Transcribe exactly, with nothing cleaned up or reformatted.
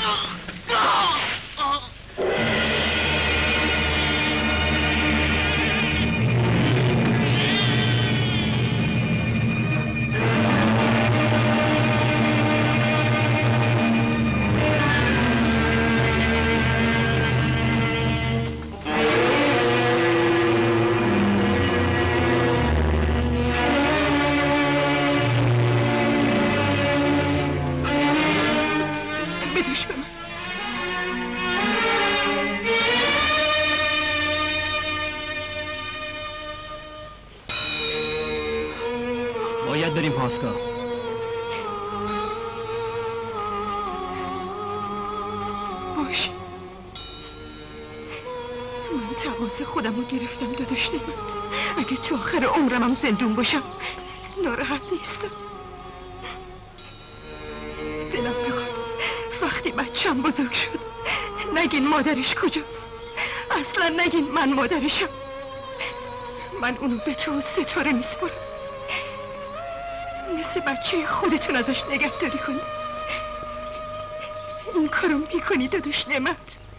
باید بریم پاسگاه. باشه، من تماس خودم رو گرفتم داداش نمت. اگه تو آخر عمرم هم زندون باشم ناراحت نیستم. دلم بخواد وقتی بچم بزرگ شد نگین مادرش کجاست، اصلا نگین من مادرشم. من اونو به تو و ستاره میسپرم، مثل بچه خودتون ازش نگهداری کنی. این کارو میکنی داداش نمت؟